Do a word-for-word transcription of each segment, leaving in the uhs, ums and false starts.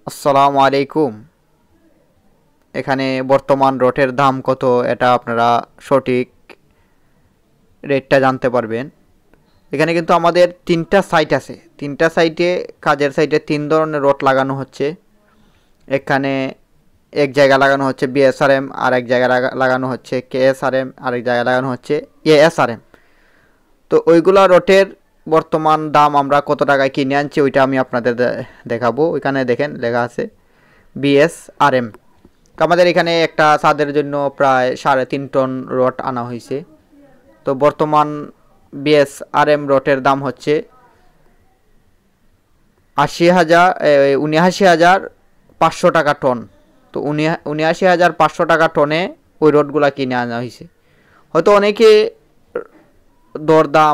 আসসালামু আলাইকুম। এখানে বর্তমান রডের দাম কত এটা আপনারা সঠিক রেটটা জানতে পারবেন। এখানে কিন্তু আমাদের তিনটা সাইট আছে, তিনটা সাইটে কাজের সাইটে তিন ধরনের রড লাগানো হচ্ছে। এখানে এক জায়গায় লাগানো হচ্ছে বিএসআরএম, আর এক জায়গায় লাগানো হচ্ছে কেএসআরএম, আর এক জায়গায় লাগানো হচ্ছে এএসআরএম। তো ওইগুলা রডের বর্তমান দাম আমরা কত টাকায় কিনে আনছি ওইটা আমি আপনাদের দেখাবো। ওইখানে দেখেন লেখা আছে বিএসআরএম। আমাদের এখানে একটা ছাদের জন্য প্রায় সাড়ে তিন টন রড আনা হয়েছে। তো বর্তমান বিএসআরএম রডের দাম হচ্ছে আশি হাজার উনআশি হাজার পাঁচশো টাকা টন। তো উনআশি হাজার পাঁচশো টাকা টনে ওই রডগুলা কিনে আনা হয়েছে। হয়তো অনেকে দরদাম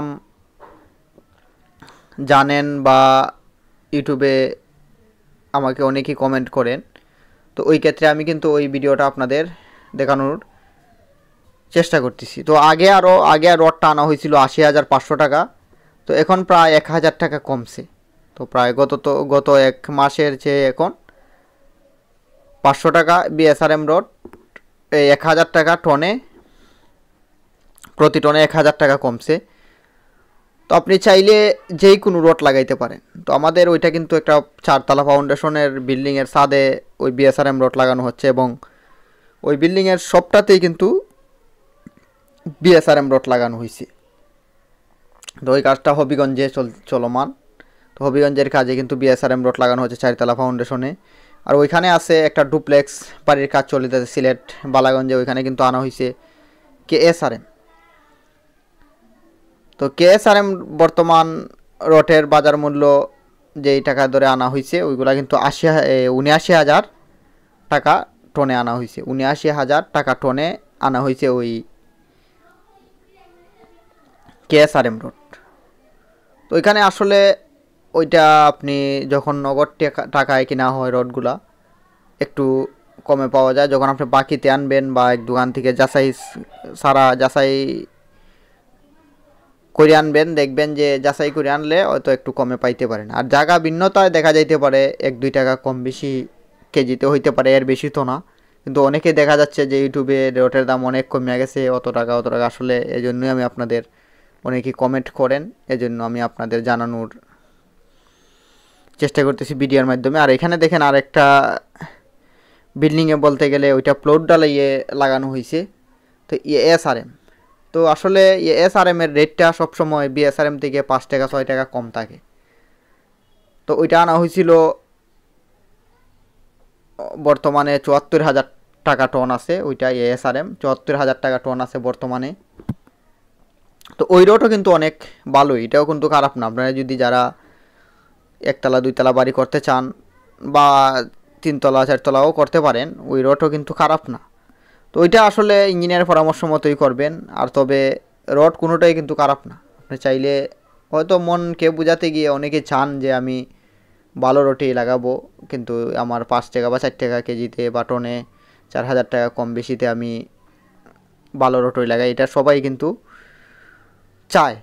জানেন বা ইউটিউবে আমাকে অনেকেই কমেন্ট করেন, তো ওই ক্ষেত্রে আমি কিন্তু ওই ভিডিওটা আপনাদের দেখানোর চেষ্টা করতেছি। তো আগে আরও আগে রডটা আনা হয়েছিল আশি হাজার পাঁচশো টাকা, তো এখন প্রায় এক হাজার টাকা কমছে। তো প্রায় গত তো গত এক মাসের চেয়ে এখন পাঁচশো টাকা বিএসআরএম রড এই এক হাজার টাকা টনে, প্রতি টনে এক হাজার টাকা কমছে। তো আপনি চাইলে যেই কোনো রড লাগাইতে পারেন। তো আমাদের ওইটা কিন্তু একটা চারতলা ফাউন্ডেশনের বিল্ডিংয়ের ছাদে ওই বিএসআরএম রড লাগানো হচ্ছে, এবং ওই বিল্ডিংয়ের সবটাতেই কিন্তু বিএসআরএম রড লাগানো হয়েছে। তো ওই কাজটা হবিগঞ্জে চল চলমান তো হবিগঞ্জের কাজে কিন্তু বিএসআরএম রড লাগানো হচ্ছে চারতলা ফাউন্ডেশনে। আর ওইখানে আছে একটা ডুপ্লেক্স বাড়ির কাজ চলিতেছে সিলেট বালাগঞ্জে, ওইখানে কিন্তু আনা হয়েছে কেএসআরএম। তো কেএসআরএম বর্তমান রডের বাজার মূল্য যেই টাকা ধরে আনা হয়েছে ওইগুলা কিন্তু আশি উনআশি হাজার টাকা টনে আনা হয়েছে। উনআশি হাজার টাকা টনে আনা হয়েছে ওই কেএসআরএম রড। তো ওইখানে আসলে ওইটা আপনি যখন নগদ টাকায় কিনা হয় রডগুলা একটু কমে পাওয়া যায়। যখন আপনি বাকিতে আনবেন বা এক দোকান থেকে যাচাই সারা যাচাই করে আনবেন, দেখবেন যে যাচাই করে আনলে হয়তো একটু কমে পাইতে পারেন। আর জায়গা ভিন্নতায় দেখা যাইতে পারে এক দুই টাকা কম বেশি কেজিতে হইতে পারে, এর বেশি তো না। কিন্তু অনেকে দেখা যাচ্ছে যে ইউটিউবে রডের দাম অনেক কমে গেছে, অত টাকা অত টাকা। আসলে এই জন্যই আমি আপনাদের, অনেকেই কমেন্ট করেন, এজন্য আমি আপনাদের জানানোর চেষ্টা করতেছি ভিডিওর মাধ্যমে। আর এখানে দেখেন আরেকটা বিল্ডিংয়ে বলতে গেলে ওইটা প্লট ডালাইয়ে লাগানো হয়েছে। তো এএসআরএম, তো আসলে এএসআরএম এর রেটটা সবসময় বিএসআরএম থেকে পাঁচ টাকা ছয় টাকা কম থাকে। তো ওইটা আনা হয়েছিল বর্তমানে চুয়াত্তর হাজার টাকা টন আছে। ওইটা এএসআরএম চুয়াত্তর হাজার টাকা টন আছে বর্তমানে। তো ওই রোডও কিন্তু অনেক ভালোই, এটাও কিন্তু খারাপ না। আপনারা যদি যারা একতলা দুইতলা বাড়ি করতে চান বা তিনতলা চারতলাও করতে পারেন, ওই রডও কিন্তু খারাপ না। তো ওইটা আসলে ইঞ্জিনিয়ারের পরামর্শ মতোই করবেন। আর তবে রড কোনোটাই কিন্তু খারাপ না। আপনি চাইলে হয়তো মনকে বোঝাতে গিয়ে অনেকে চান যে আমি ভালো রডই লাগাবো, কিন্তু আমার পাঁচ টাকা বা চার টাকা কেজিতে বা টনে চার হাজার টাকা কম বেশিতে আমি ভালো রডই লাগাই, এটা সবাই কিন্তু চায়।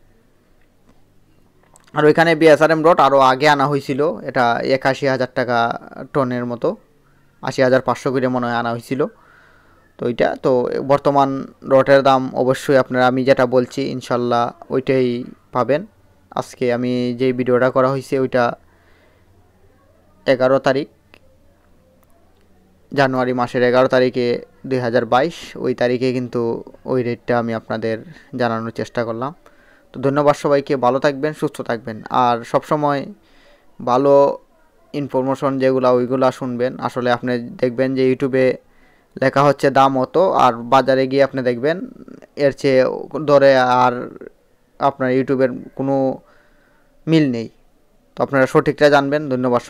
আর ওইখানে বিএসআরএম রড আরও আগে আনা হয়েছিল, এটা একাশি হাজার টাকা টনের মতো, আশি হাজার পাঁচশো করে মনে হয় আনা হয়েছিল। তো ওইটা তো বর্তমান রডের দাম অবশ্যই আপনারা আমি যেটা বলছি ইনশাল্লাহ ওইটাই পাবেন। আজকে আমি যে ভিডিওটা করা হয়েছে ওইটা এগারো তারিখ জানুয়ারি মাসের এগারো তারিখে দুই হাজার বাইশ, ওই তারিখে কিন্তু ওই রেটটা আমি আপনাদের জানানোর চেষ্টা করলাম। তো ধন্যবাদ সবাইকে, ভালো থাকবেন, সুস্থ থাকবেন। আর সবসময় ভালো ইনফরমেশন যেগুলো ওইগুলো শুনবেন। আসলে আপনি দেখবেন যে ইউটিউবে লেখা হচ্ছে দাম অত, আর বাজারে গিয়ে আপনি দেখবেন এর চেয়ে ধরে আর আপনার ইউটিউবের কোনো মিল নেই। তো আপনারা সঠিকটা জানবেন। ধন্যবাদ।